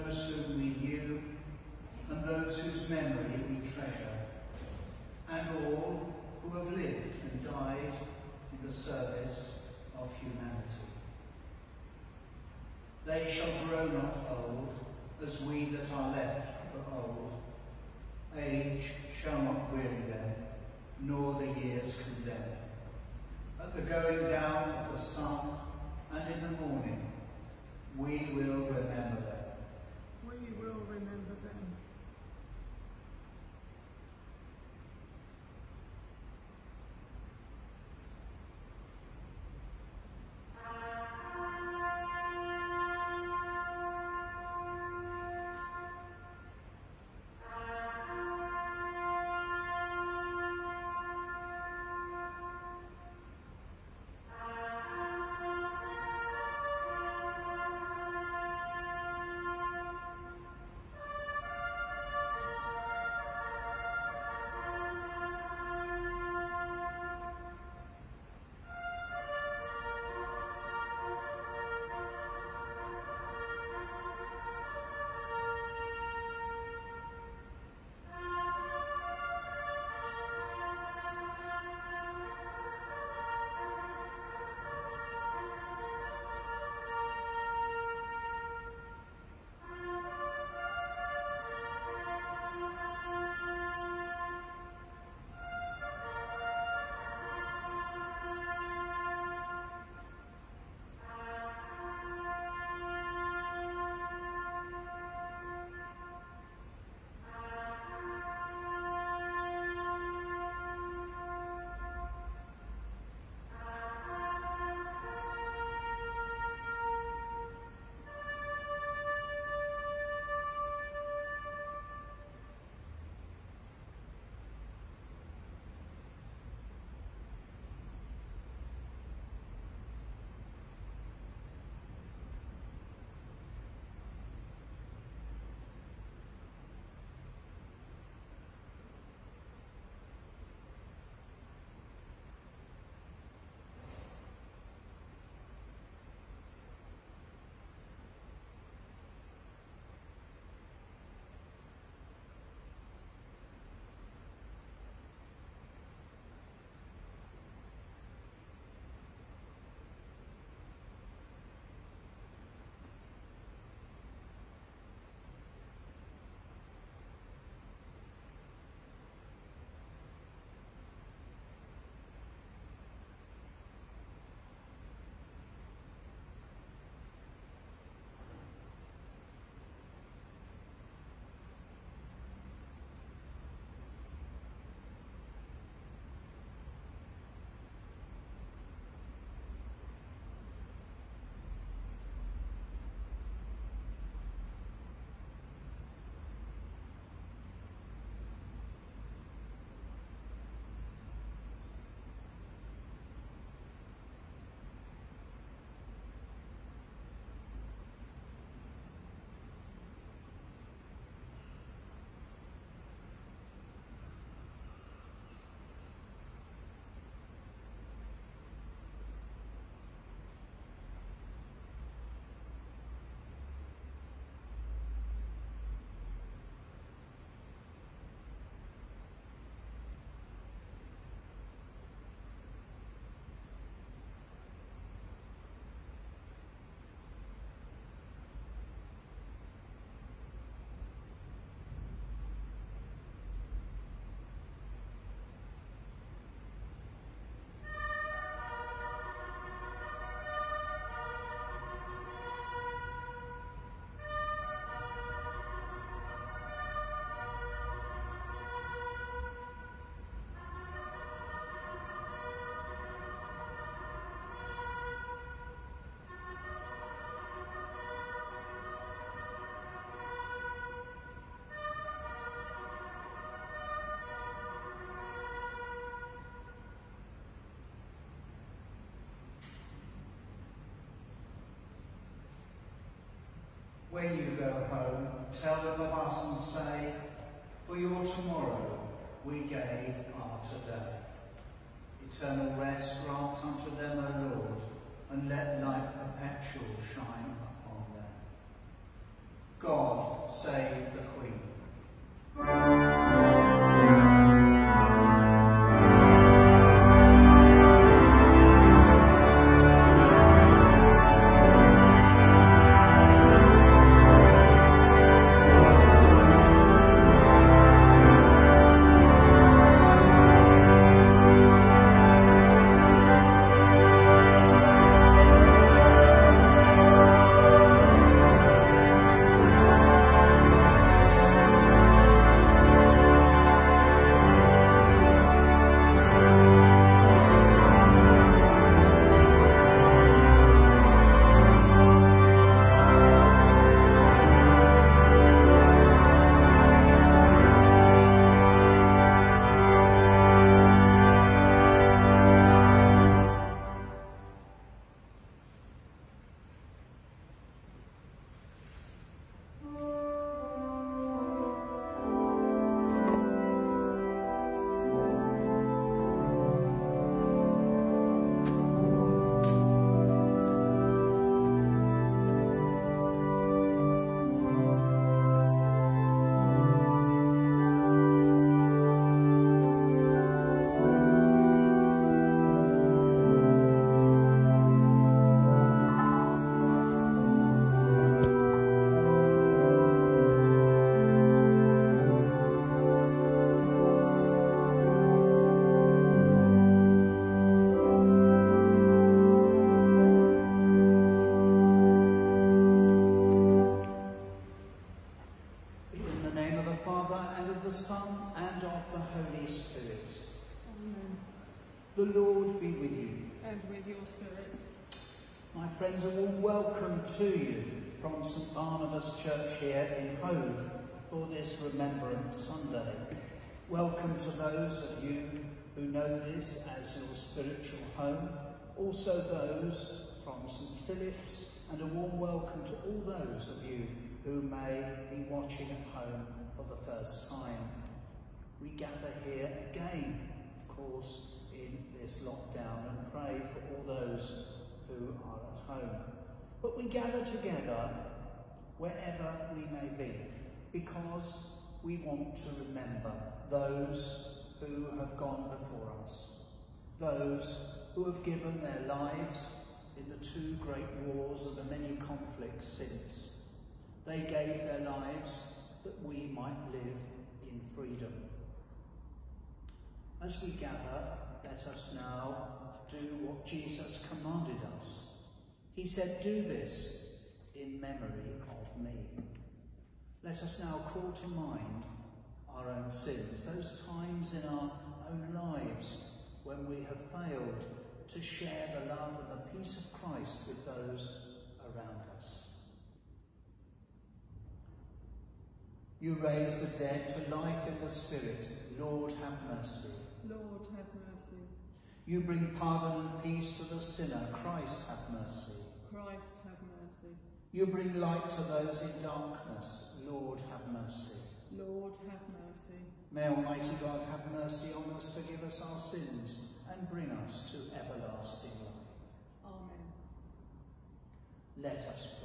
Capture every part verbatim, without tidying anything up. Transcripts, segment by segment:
those whom we knew, and those whose memory we treasure, and all who have lived and died in the service of humanity. They shall grow not old, as we that are left are old. Age shall not weary them, nor the years condemn. At the going down of the sun and in the morning, we will remember them. We will remember them. When you go home, tell them of us and say, for your tomorrow we gave our today. Eternal rest grant unto them, O Lord, and let light perpetual shine upon them. God save the Queen. The Lord be with you. And with your spirit. My friends, a warm welcome to you from St Barnabas Church here in Hove for this Remembrance Sunday. Welcome to those of you who know this as your spiritual home, also those from St Philip's, and a warm welcome to all those of you who may be watching at home for the first time. We gather here again, of course, in this lockdown and pray for all those who are at home. But we gather together wherever we may be because we want to remember those who have gone before us, those who have given their lives in the two great wars and the many conflicts since. They gave their lives that we might live in freedom. As we gather, let us now do what Jesus commanded us. He said, "Do this in memory of me." Let us now call to mind our own sins, those times in our own lives when we have failed to share the love and the peace of Christ with those around us. You raise the dead to life in the Spirit. Lord, have mercy. Lord, have mercy. You bring pardon and peace to the sinner. Christ, have mercy. Christ, have mercy. You bring light to those in darkness. Lord, have mercy. Lord, have mercy. May Almighty God have mercy on us, forgive us our sins, and bring us to everlasting life. Amen. Let us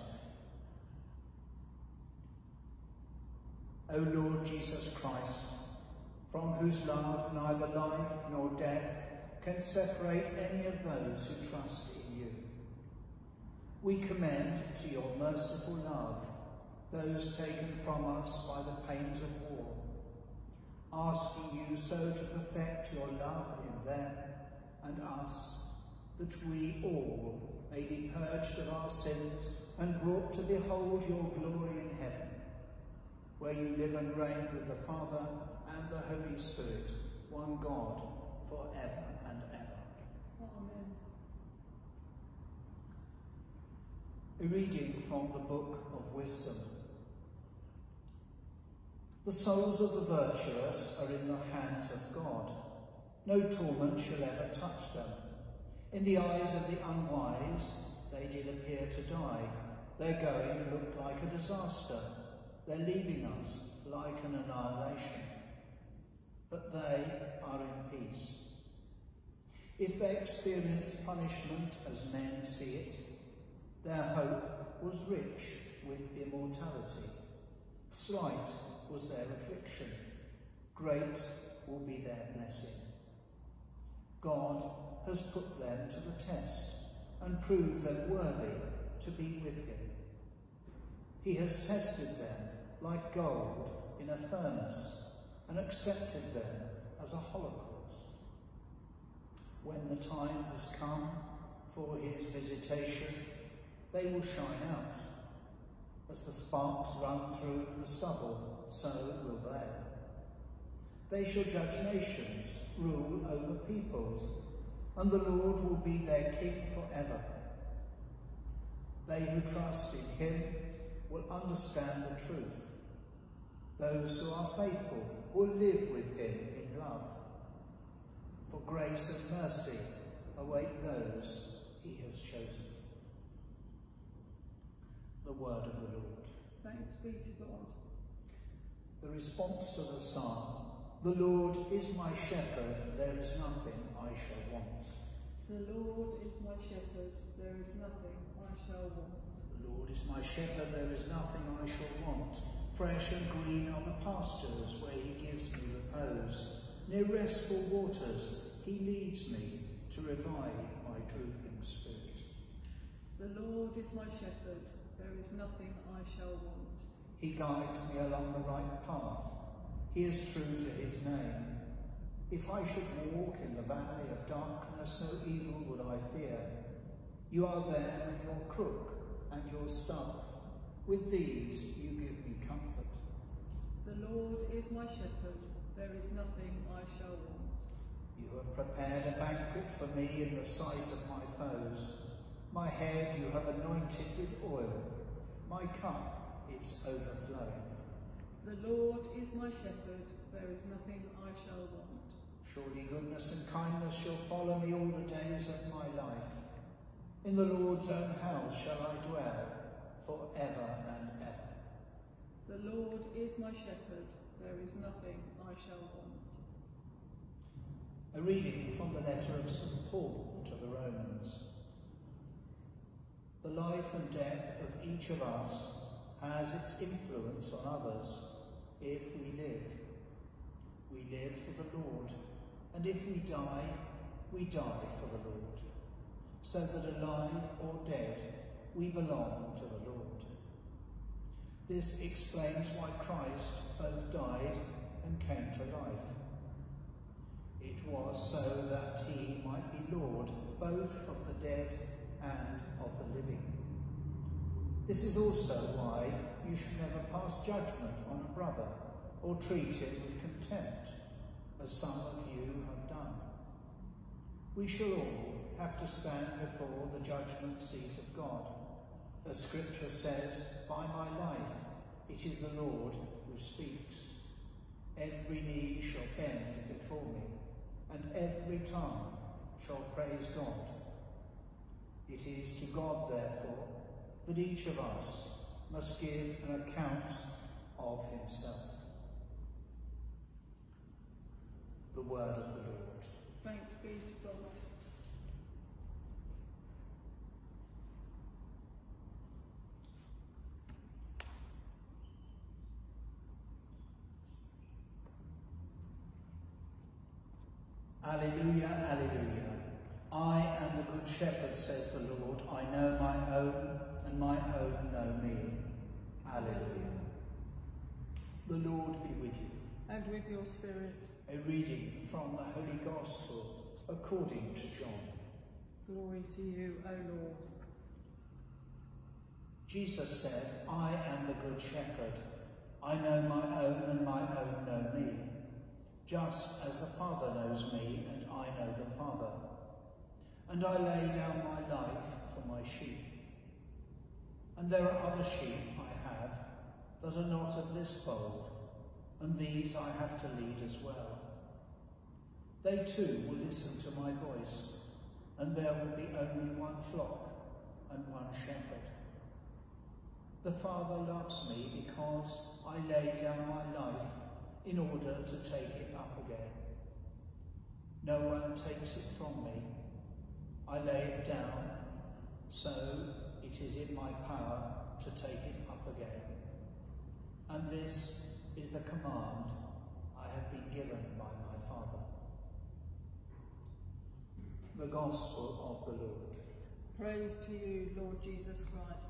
pray. O Lord Jesus Christ, from whose love neither life nor death can separate any of those who trust in you, we commend to your merciful love those taken from us by the pains of war, asking you so to perfect your love in them and us, that we all may be purged of our sins and brought to behold your glory in heaven, where you live and reign with the Father and the Holy Spirit, one God, forever and ever. Amen. A reading from the Book of Wisdom. The souls of the virtuous are in the hands of God. No torment shall ever touch them. In the eyes of the unwise, they did appear to die. Their going looked like a disaster. Their leaving us like an annihilation. But they are in peace. If they experience punishment as men see it, their hope was rich with immortality. Slight was their affliction, great will be their blessing. God has put them to the test and proved them worthy to be with him. He has tested them like gold in a furnace and accepted them as a holocaust. When the time has come for his visitation, they will shine out. As the sparks run through the stubble, so will they. They shall judge nations, rule over peoples, and the Lord will be their king forever. They who trust in him will understand the truth. Those who are faithful will live with him in love. For grace and mercy await those he has chosen. The word of the Lord. Thanks be to God. The response to the psalm, "The Lord is my shepherd, there is nothing I shall want." The Lord is my shepherd, there is nothing I shall want. The Lord is my shepherd, there is nothing I shall want. Fresh and green are the pastures where he gives me repose. Near restful waters he leads me to revive my drooping spirit. The Lord is my shepherd, there is nothing I shall want. He guides me along the right path. He is true to his name. If I should walk in the valley of darkness, no evil would I fear. You are there with your crook and your staff. With these you give me comfort. The Lord is my shepherd, there is nothing I shall want. You have prepared a banquet for me in the sight of my foes. My head you have anointed with oil. My cup is overflowing. The Lord is my shepherd, there is nothing I shall want. Surely goodness and kindness shall follow me all the days of my life. In the Lord's own house shall I dwell for ever and ever. The Lord is my shepherd, there is nothing I shall want. A reading from the letter of Saint Paul to the Romans. The life and death of each of us has its influence on others if we live. We live for the Lord, and if we die, we die for the Lord. So that alive or dead, we belong to the Lord. This explains why Christ both died and came to life. It was so that he might be Lord both of the dead and of the living. This is also why you should never pass judgment on a brother or treat him with contempt, as some of you have done. We shall all have to stand before the judgment seat of God. As Scripture says, by my life it is the Lord who speaks. Every knee shall bend before me, and every tongue shall praise God. It is to God, therefore, that each of us must give an account of himself. The word of the Lord. Thanks be to God. Alleluia, alleluia. I am the good shepherd, says the Lord. I know my own, and my own know me. Alleluia. The Lord be with you. And with your spirit. A reading from the Holy Gospel according to John. Glory to you, O Lord. Jesus said, I am the good shepherd. I know my own, and my own know me. Just as the Father knows me, and I know the Father. And I lay down my life for my sheep. And there are other sheep I have that are not of this fold, and these I have to lead as well. They too will listen to my voice, and there will be only one flock and one shepherd. The Father loves me because I lay down my life in order to take it up again. No one takes it from me. I lay it down, so it is in my power to take it up again. And this is the command I have been given by my Father. The Gospel of the Lord. Praise to you, Lord Jesus Christ.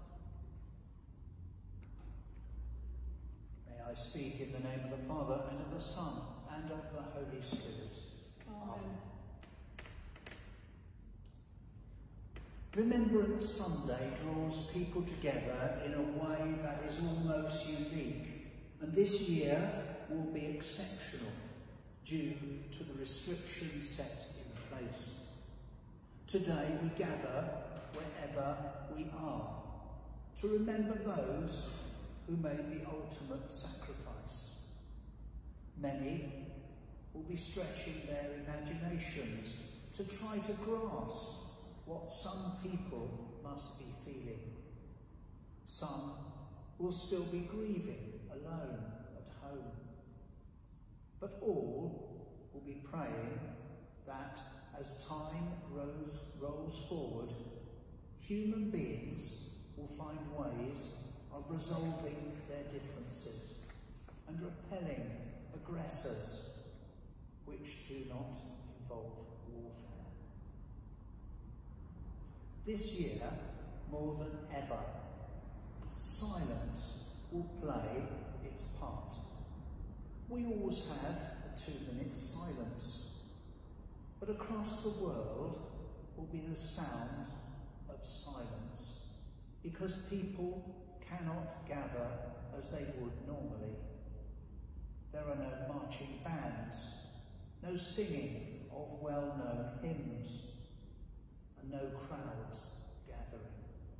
May I speak in the name of the Father, and of the Son, and of the Holy Spirit. Amen. Amen. Remembrance Sunday draws people together in a way that is almost unique, and this year will be exceptional due to the restrictions set in place. Today we gather wherever we are to remember those who made the ultimate sacrifice. Many will be stretching their imaginations to try to grasp what some people must be feeling. Some will still be grieving alone at home. But all will be praying that as time rolls, rolls forward, human beings will find ways of resolving their differences and repelling aggressors which do not involve warfare. This year, more than ever, silence will play its part. We always have a two-minute silence, but across the world will be the sound of silence, because people cannot gather as they would normally. There are no marching bands, no singing of well-known hymns, and no crowds gathering.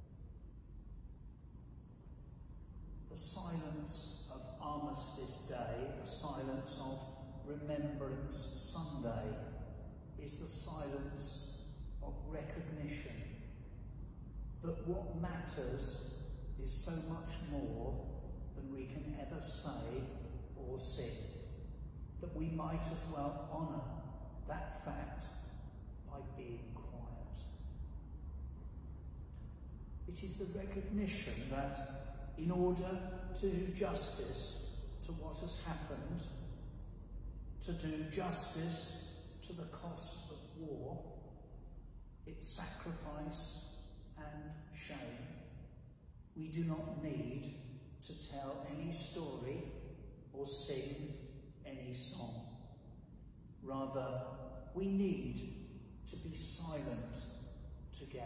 The silence of Armistice Day, the silence of Remembrance Sunday, is the silence of recognition that what matters is so much more than we can ever say or sing, that we might as well honour that fact by being quiet. It is the recognition that in order to do justice to what has happened, to do justice to the cost of war, its sacrifice and shame, we do not need to tell any story or sing any song. Rather, we need to be silent together.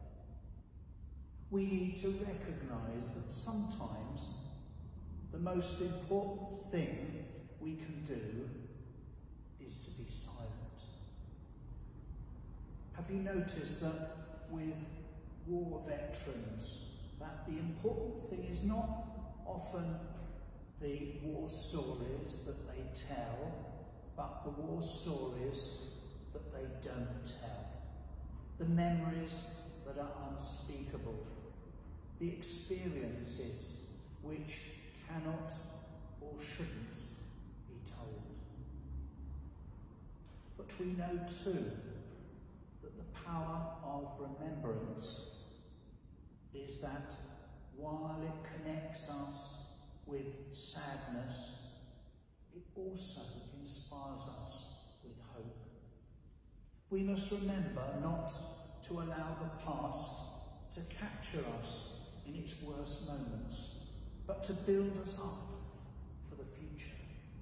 We need to recognise that sometimes the most important thing we can do is to be silent. Have you noticed that with war veterans, that the important thing is not often the war stories that they tell, but the war stories that they don't tell, the memories that are unspeakable, the experiences which cannot or shouldn't be told. But we know too that the power of remembrance is that while it connects us with sadness, it also inspires us with hope. We must remember not to allow the past to capture us in its worst moments, but to build us up for the future.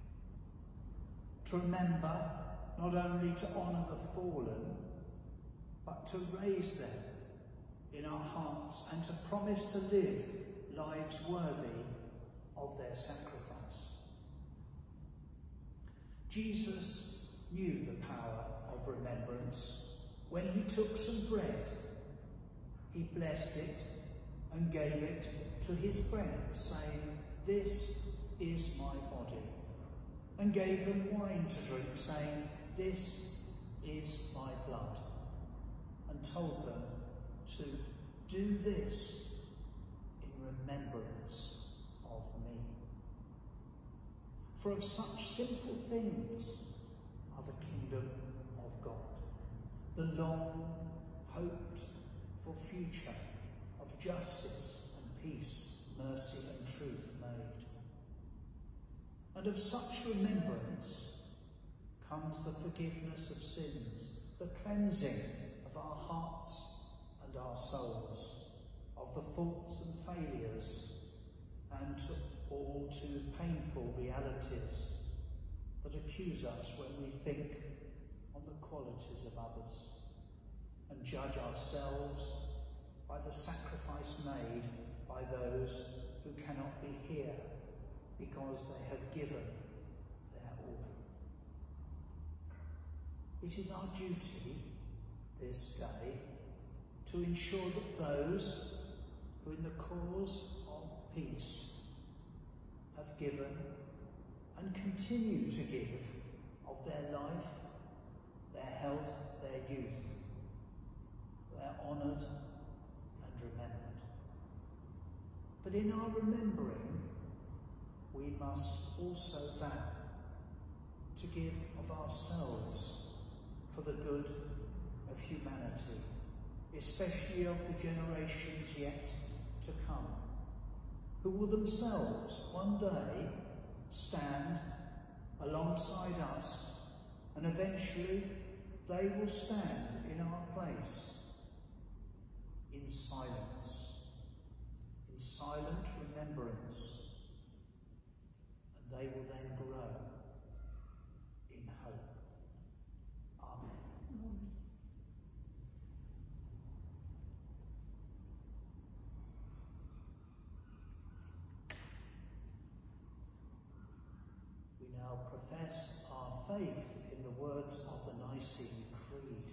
To remember not only to honour the fallen, but to raise them in our hearts and to promise to live lives worthy of their sacrifice. Jesus knew the power of remembrance. When he took some bread, he blessed it and gave it to his friends, saying, "This is my body," and gave them wine to drink, saying, "This is my blood," and told them to do this in remembrance of me. For of such simple things are the kingdom of God, the long hoped for future of justice and peace, mercy and truth made. And of such remembrance comes the forgiveness of sins, the cleansing of our hearts and our souls, of the faults and failures, and to all too painful realities that accuse us when we think on the qualities of others and judge ourselves by the sacrifice made by those who cannot be here because they have given their all. It is our duty this day to ensure that those who in the cause of peace have given and continue to give of their life, their health, their youth, they're honoured and remembered. But in our remembering, we must also vow to give of ourselves for the good of humanity, especially of the generations yet to come, who will themselves one day stand alongside us, and eventually they will stand in our place in silence, in silent remembrance, and they will then grow in hope. Amen. We now profess our faith in the words of the Nicene Creed.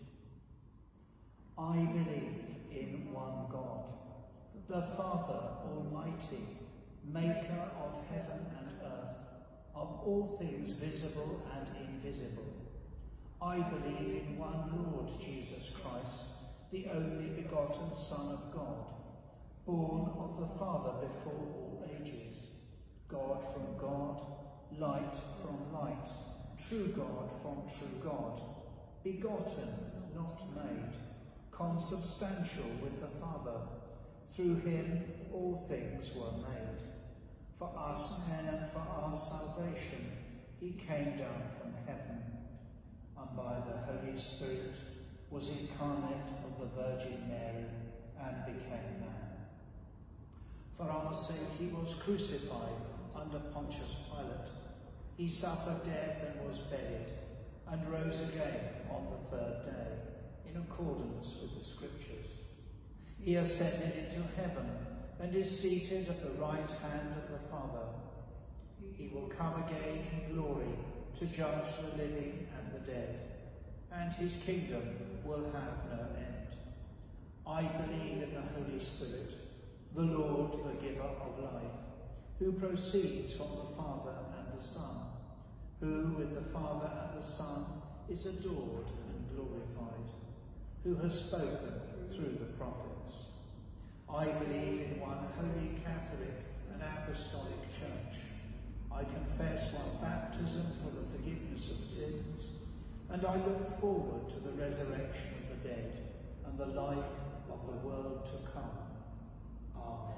I believe in one God, the Father Almighty, maker of heaven and earth, of all things visible and invisible. I believe in one Lord Jesus Christ, the only begotten Son of God, born of the Father before all ages, God from God, light from light, true God from true God, begotten, not made, consubstantial with the Father. Through him all things were made. For us men and for our salvation he came down from heaven, and by the Holy Spirit was incarnate of the Virgin Mary and became man. For our sake he was crucified under Pontius Pilate. He suffered death and was buried, and rose again on the third day, in accordance with the Scriptures. He ascended into heaven, and is seated at the right hand of the Father. He will come again in glory to judge the living and the dead, and his kingdom will have no end. I believe in the Holy Spirit, the Lord, the giver of life, who proceeds from the Father and the Son, who with the Father and the Son is adored and glorified, who has spoken through the prophets. I believe in one holy Catholic and Apostolic Church. I confess one baptism for the forgiveness of sins, and I look forward to the resurrection of the dead and the life of the world to come. Amen.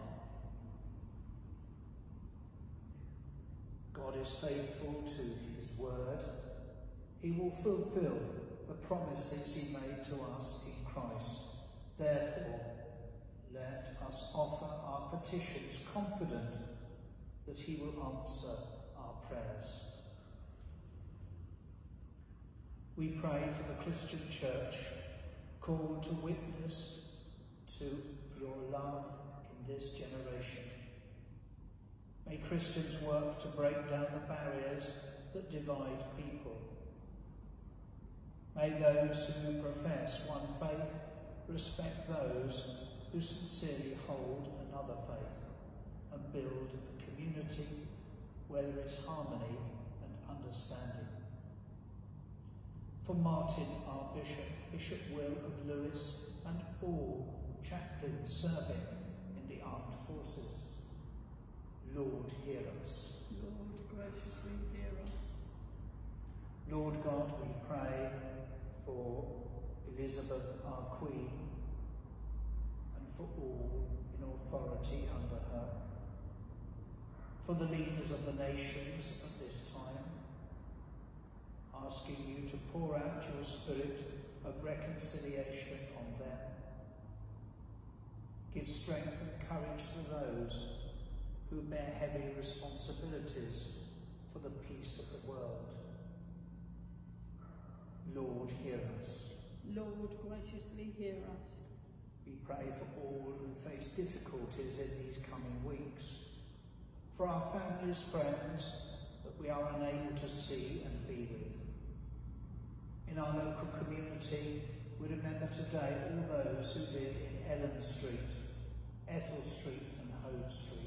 God is faithful to his word. He will fulfill the promises he made to us in Christ. Therefore, let us offer our petitions confident that he will answer our prayers. We pray for the Christian Church, called to witness to your love in this generation. May Christians work to break down the barriers that divide people. May those who profess one faith respect those who sincerely hold another faith, and build a community where there is harmony and understanding. For Martin, our Bishop, Bishop Will of Lewis, and all chaplains serving in the armed forces, Lord, hear us. Lord, graciously hear us. Lord God, we pray for Elizabeth, our Queen, and for all in authority under her, for the leaders of the nations of this asking you to pour out your spirit of reconciliation on them. Give strength and courage to those who bear heavy responsibilities for the peace of the world. Lord, hear us. Lord, graciously hear us. We pray for all who face difficulties in these coming weeks, for our families, friends that we are unable to see and be with. In our local community, we remember today all those who live in Ellen Street, Ethel Street and Hove Street.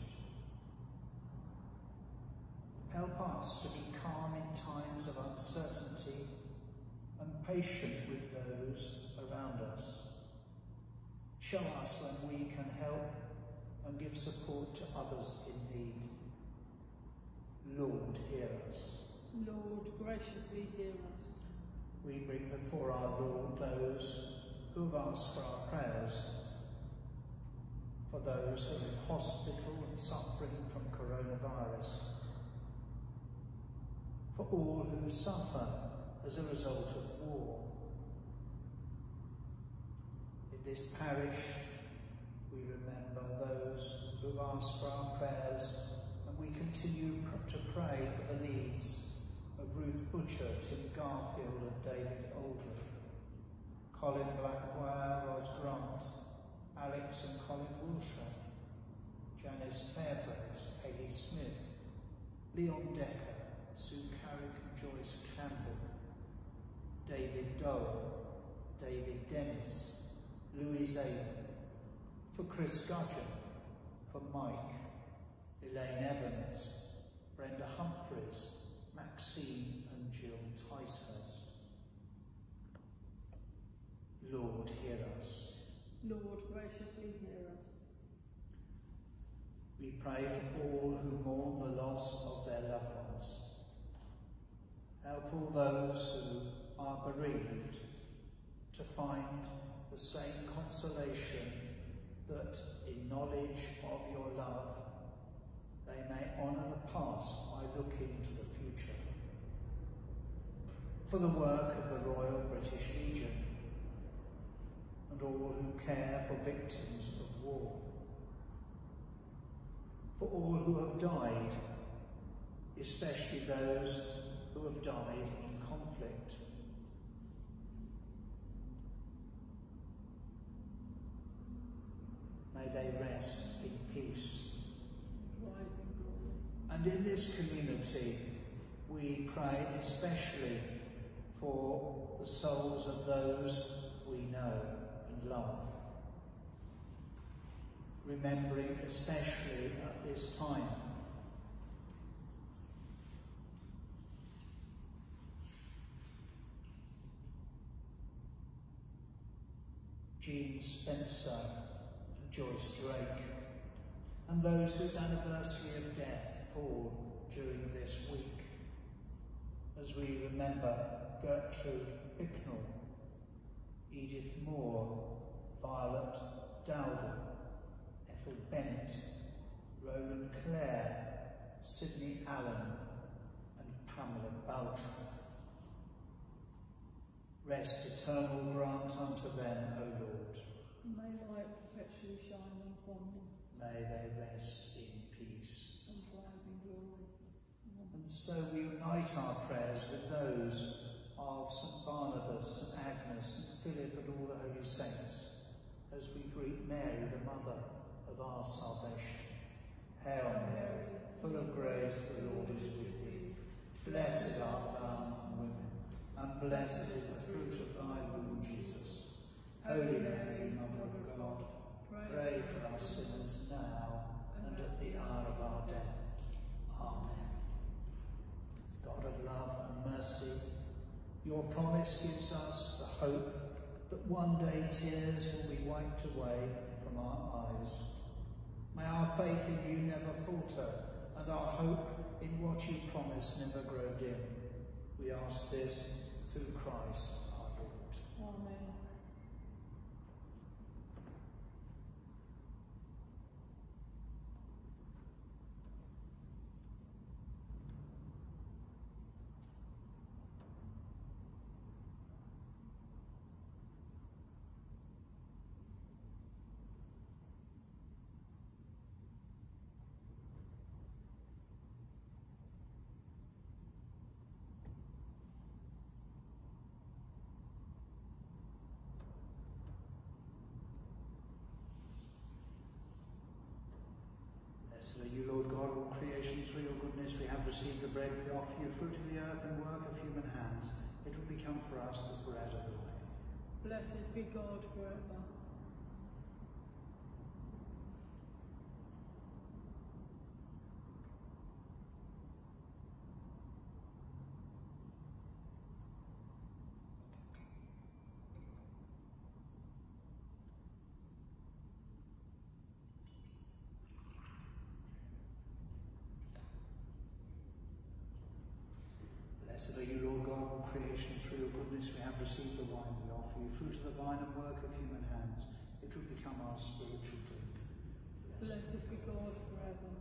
Help us to be calm in times of uncertainty and patient with those around us. Show us when we can help and give support to others in need. Lord, hear us. Lord, graciously hear us. We bring before our Lord those who have asked for our prayers, for those who are in hospital and suffering from coronavirus, for all who suffer as a result of war. In this parish, we remember those who have asked for our prayers, and we continue to pray for the needs of Ruth Butcher, Tim Garfield and David Aldrin, Colin Blackwell, Ros Grant, Alex and Colin Wilshire, Janice Fairbrace, Peggy Smith, Leon Decker, Sue Carrick and Joyce Campbell, David Dole, David Dennis, Louise Abel, for Chris Gudgeon, for Mike, Elaine Evans, Brenda Humphreys, Maxine and Jill Ticehurst. Lord, hear us. Lord, graciously hear us. We pray for all who mourn the loss of their loved ones. Help all those who are bereaved to find the same consolation that in knowledge of your love they may honour the past by looking to the future. For the work of the Royal British Legion and all who care for victims of war. For all who have died, especially those who have died in conflict. May they rest in peace. Rising glory. And in this community, we pray especially for the souls of those we know and love. Remembering especially at this time Jean Spencer and Joyce Drake, and those whose anniversary of death fall during this week, as we remember Gertrude Bicknell, Edith Moore, Violet Dowdle, Ethel Bennett, Roland Clare, Sidney Allen and Pamela Baltram. Rest eternal grant unto them, O Lord. May light perpetually shine upon them. May they rest in peace. And rising glory. Amen. And so we unite our prayers with those of Saint Barnabas, Saint Agnes, Saint Philip and all the holy saints, as we greet Mary, the mother of our salvation. Hail Mary, full of grace, the Lord is with thee. Blessed art thou among women, and blessed is the fruit of thy womb, Jesus. Holy Mary, Mother of God, pray for us sinners now and at the hour of our death. Amen. God of love and mercy, your promise gives us the hope that one day tears will be wiped away from our eyes. May our faith in you never falter, and our hope in what you promise never grow dim. We ask this through Christ our Lord. Amen. God of all creation, through your goodness we have received the bread we offer you, fruit of the earth and work of human hands. It will become for us the bread of life. Blessed be God forever. Blessed are you, Lord God of all creation, through your goodness we have received the wine we offer you, fruit of the vine and work of human hands. It will become our spiritual drink. Blessed, Blessed be God forever.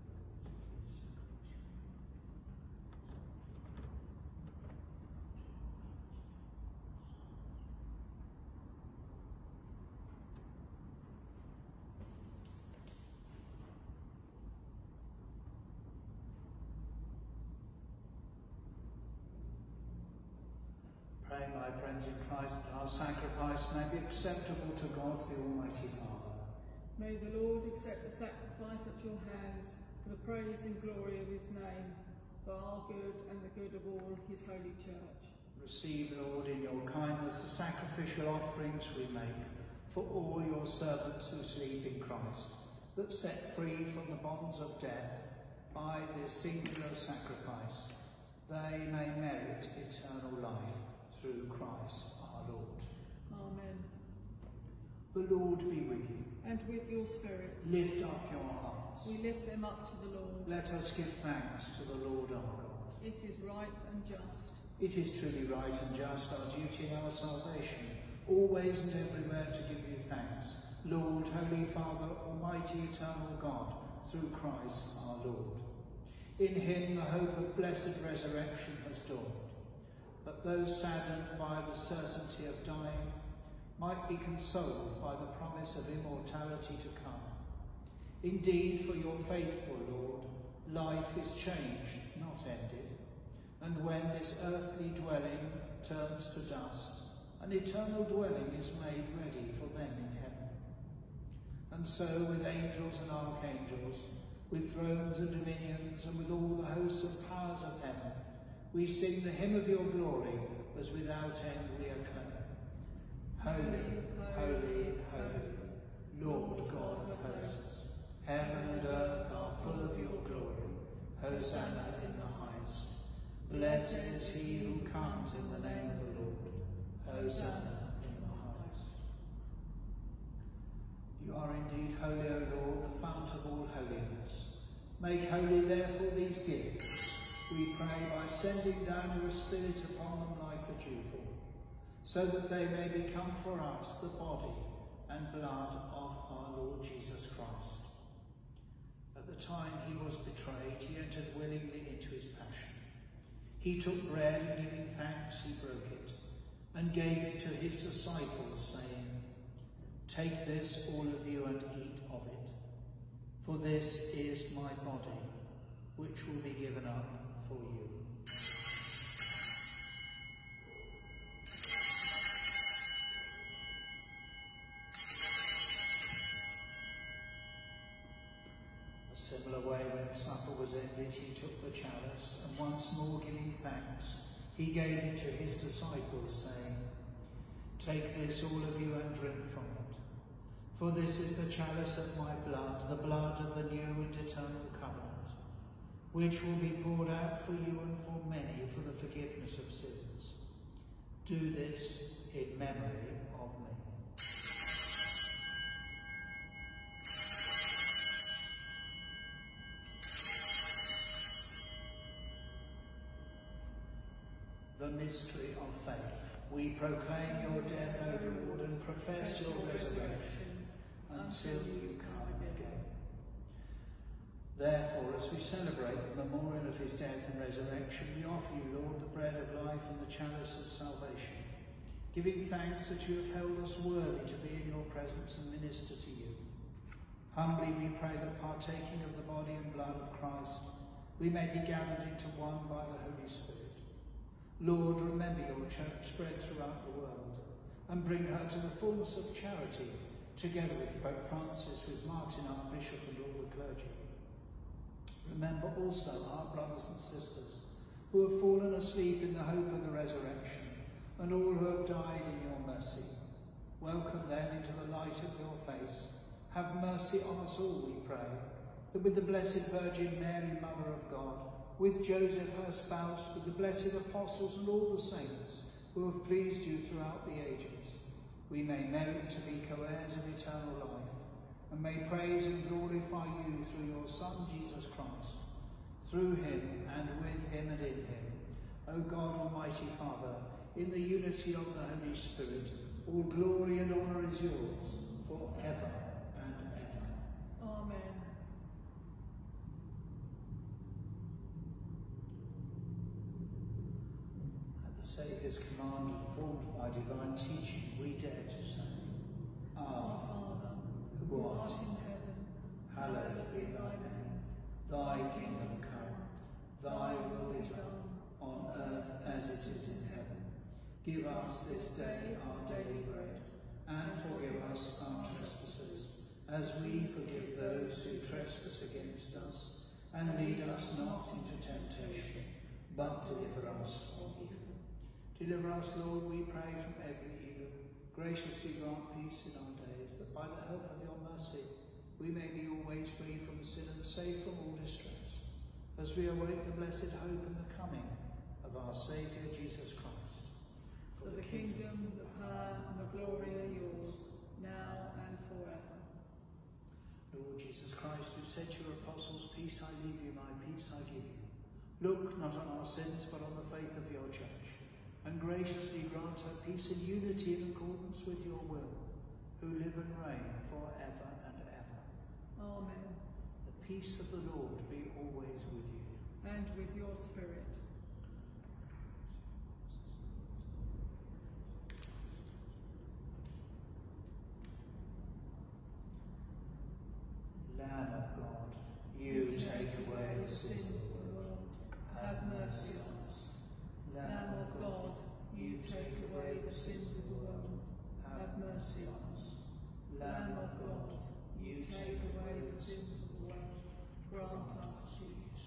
Pray, my friends in Christ, that our sacrifice may be acceptable to God, the Almighty Father. May the Lord accept the sacrifice at your hands for the praise and glory of his name, for our good and the good of all his holy church. Receive, Lord, in your kindness the sacrificial offerings we make for all your servants who sleep in Christ, that set free from the bonds of death by this singular sacrifice, they may merit eternal life. Through Christ our Lord. Amen. The Lord be with you. And with your spirit. Lift up your hearts. We lift them up to the Lord. Let us give thanks to the Lord our God. It is right and just. It is truly right and just, our duty and our salvation, always and everywhere to give you thanks, Lord, Holy Father, Almighty, eternal God, through Christ our Lord. In him the hope of blessed resurrection has dawned. But those saddened by the certainty of dying might be consoled by the promise of immortality to come. Indeed, for your faithful Lord, life is changed, not ended, and when this earthly dwelling turns to dust, an eternal dwelling is made ready for them in heaven. And so with angels and archangels, with thrones and dominions, and with all the hosts and powers of heaven, we sing the hymn of your glory, as without end we acclaim. Holy, holy, holy, Lord God of hosts, heaven and earth are full of your glory. Hosanna in the highest. Blessed is he who comes in the name of the Lord. Hosanna in the highest. You are indeed holy, O Lord, the fount of all holiness. Make holy therefore these gifts, we pray, by sending down your Spirit upon them like the dewfall, so that they may become for us the body and blood of our Lord Jesus Christ. At the time he was betrayed, he entered willingly into his passion. He took bread, and giving thanks, he broke it, and gave it to his disciples, saying, "Take this, all of you, and eat of it, for this is my body, which will be given up for you." A similar way, when supper was ended, he took the chalice, and once more giving thanks, he gave it to his disciples, saying, "Take this, all of you, and drink from it, for this is the chalice of my blood, the blood of the new and eternal covenant, which will be poured out for you and for many for the forgiveness of sins. Do this in memory of me." The mystery of faith. We proclaim your death, O Lord, and profess your resurrection until you come again. Therefore, as we celebrate the memorial of his death and resurrection, we offer you, Lord, the bread of life and the chalice of salvation, giving thanks that you have held us worthy to be in your presence and minister to you. Humbly we pray that, partaking of the body and blood of Christ, we may be gathered into one by the Holy Spirit. Lord, remember your church spread throughout the world, and bring her to the fullness of charity, together with Pope Francis, with Martin, our Bishop, and all the clergy. Remember also our brothers and sisters who have fallen asleep in the hope of the resurrection, and all who have died in your mercy. Welcome them into the light of your face. Have mercy on us all, we pray, that with the Blessed Virgin Mary, Mother of God, with Joseph her spouse, with the blessed apostles and all the saints who have pleased you throughout the ages, we may merit to be co-heirs of eternal life, and may praise and glorify you through your Son, Jesus Christ. Through him, and with him, and in him, O God, Almighty Father, in the unity of the Holy Spirit, all glory and honour is yours, for ever and ever. Amen. At the Saviour's command, informed by divine teaching, we dare to say, Our Father, who art in heaven, hallowed be thy name. Thy kingdom come, thy will be done, on earth as it is in heaven. Give us this day our daily bread, and forgive us our trespasses, as we forgive those who trespass against us. And lead us not into temptation, but deliver us from evil. Deliver us, Lord, we pray, from every evil. Graciously grant peace in our days, that by the help of your mercy we may be always free from sin and safe from all distress, as we await the blessed hope and the coming of our Saviour Jesus Christ. For the kingdom, the power, and the glory are yours, now and forever. Lord Jesus Christ, who said to your apostles, Peace I leave you, my peace I give you. Look not on our sins, but on the faith of your church, and graciously grant her peace and unity in accordance with your will, who live and reign for ever and ever. Amen. The peace of the Lord be always with you. And with your spirit. Lamb of God, you take away the sins of the world, have mercy on us. Lamb of God, you take away the sins of the world, have mercy on us. Lamb of God, you take away the sins of the world, grant us peace.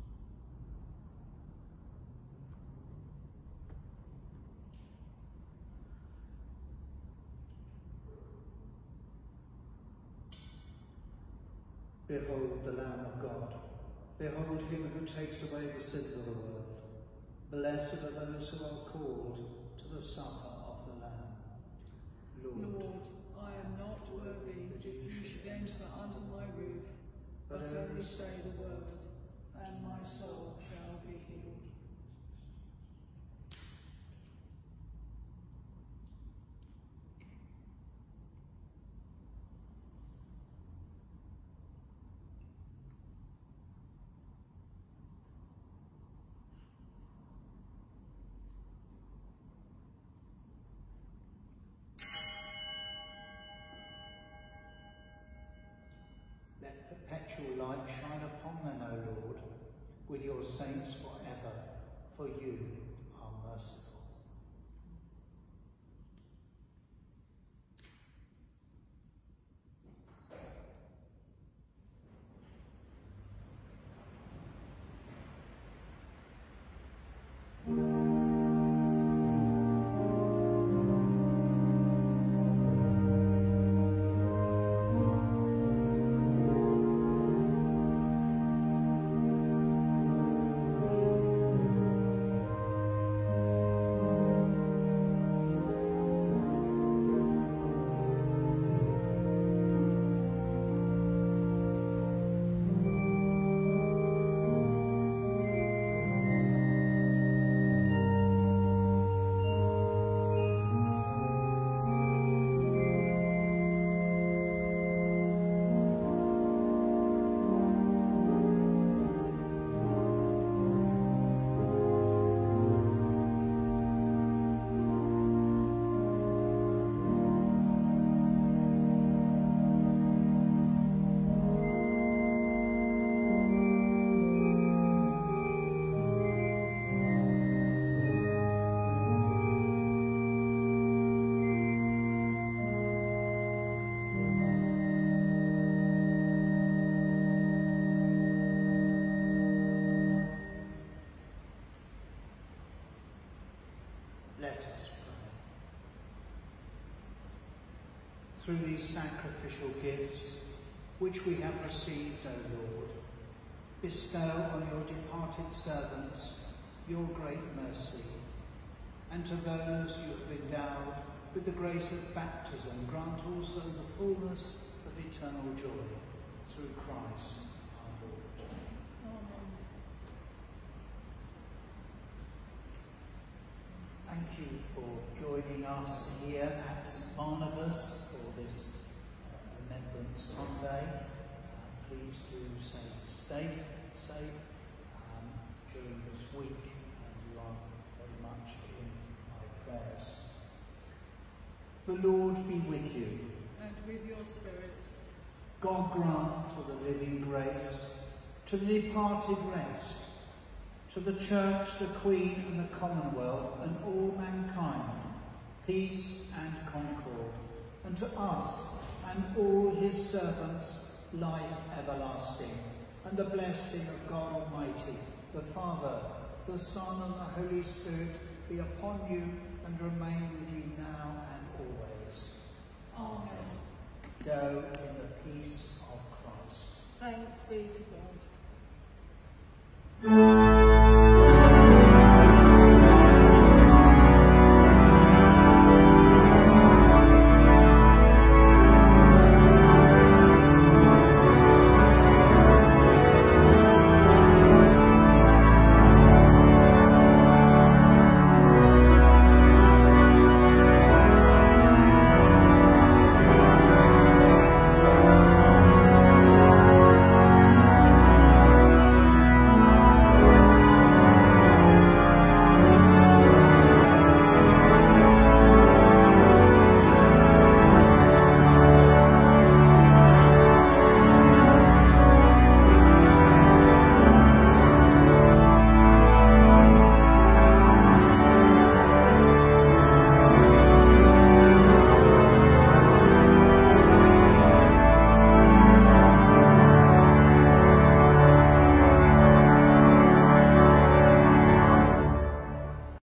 Behold the Lamb of God. Behold him who takes away the sins of the world. Blessed are those who are called to the supper of the Lamb. Lord, Lord, I am not worthy that you should enter under my roof, but only say the word, and my soul shall be healed. let perpetual light shine upon them, O Lord, with your saints forever, for you are merciful. Amen. through these sacrificial gifts, which we have received, O Lord, bestow on your departed servants your great mercy, and to those you have endowed with the grace of baptism, grant also the fullness of eternal joy through Christ our Lord. Amen. Thank you for joining us here at St Barnabas for this uh, Remembrance Sunday. Uh, please do stay safe, safe um, during this week, and you are very much in my prayers. The Lord be with you. And with your spirit. God grant to the living grace, to the departed rest, to the Church, the Queen and the Commonwealth, and all mankind, peace and concord, and to us and all his servants, life everlasting, and the blessing of God Almighty, the Father, the Son, and the Holy Spirit be upon you and remain with you now and always. Amen. Go in the peace of Christ. Thanks be to God.